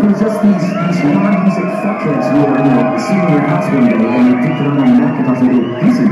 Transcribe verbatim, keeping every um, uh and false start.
There's just these, these non-music fuckheads who are, you know, sitting in your house one day and you pick them on the neck and they go, listen.